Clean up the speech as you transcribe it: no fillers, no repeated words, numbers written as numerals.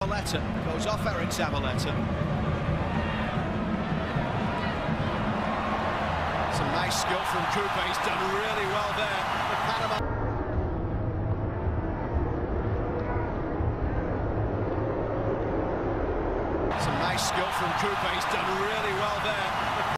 Zabaleta goes off Eric Zabaleta. Some nice skill from Coupe. He's done really well there. The Panama. Some nice skill from Coupe. He's done really well there.